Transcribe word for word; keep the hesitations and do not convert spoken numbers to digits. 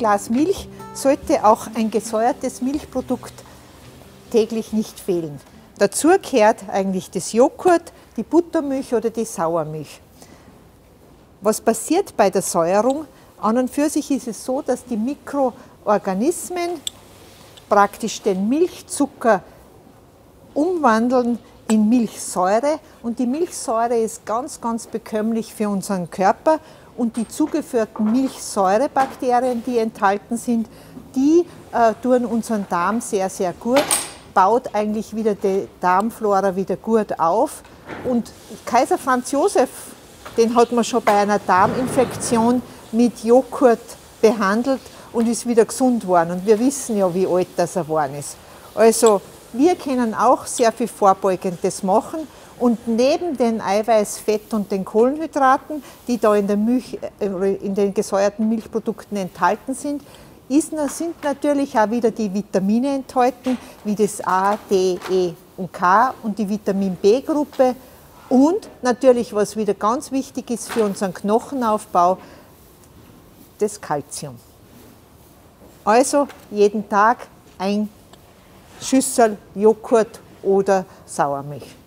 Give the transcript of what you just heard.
Glas Milch sollte auch ein gesäuertes Milchprodukt täglich nicht fehlen. Dazu gehört eigentlich das Joghurt, die Buttermilch oder die Sauermilch. Was passiert bei der Säuerung? An und für sich ist es so, dass die Mikroorganismen praktisch den Milchzucker umwandeln in Milchsäure, und die Milchsäure ist ganz, ganz bekömmlich für unseren Körper, und die zugeführten Milchsäurebakterien, die enthalten sind, die äh, tun unseren Darm sehr, sehr gut, baut eigentlich wieder die Darmflora wieder gut auf. Und Kaiser Franz Josef, den hat man schon bei einer Darminfektion mit Joghurt behandelt und ist wieder gesund worden. Und wir wissen ja, wie alt das er geworden ist. Also wir können auch sehr viel Vorbeugendes machen, und neben den Eiweiß, Fett und den Kohlenhydraten, die da in, der Milch, in den gesäuerten Milchprodukten enthalten sind, ist, sind natürlich auch wieder die Vitamine enthalten, wie das A, D, E und K und die Vitamin B-Gruppe, und natürlich, was wieder ganz wichtig ist für unseren Knochenaufbau, das Kalzium. Also jeden Tag ein Schüssel Joghurt oder Sauermilch.